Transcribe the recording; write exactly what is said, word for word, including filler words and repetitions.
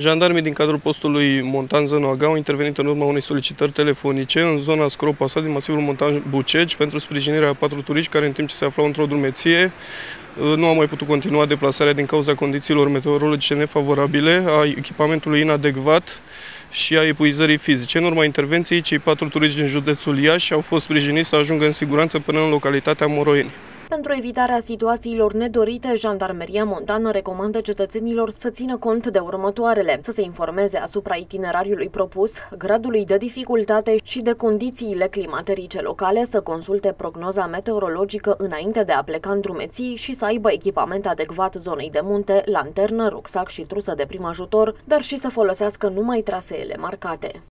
Jandarmii din cadrul postului montan Zănoaga au intervenit în urma unei solicitări telefonice în zona Scropasa din masivul montan Bucegi pentru sprijinirea a patru turiști care, în timp ce se aflau într-o drumeție, nu au mai putut continua deplasarea din cauza condițiilor meteorologice nefavorabile, a echipamentului inadecvat și a epuizării fizice. În urma intervenției, cei patru turiști din județul Iași au fost sprijiniți să ajungă în siguranță până în localitatea Moroieni. Pentru evitarea situațiilor nedorite, Jandarmeria Montană recomandă cetățenilor să țină cont de următoarele: să se informeze asupra itinerariului propus, gradului de dificultate și de condițiile climaterice locale, să consulte prognoza meteorologică înainte de a pleca în drumeții și să aibă echipament adecvat zonei de munte, lanternă, rucsac și trusă de prim ajutor, dar și să folosească numai traseele marcate.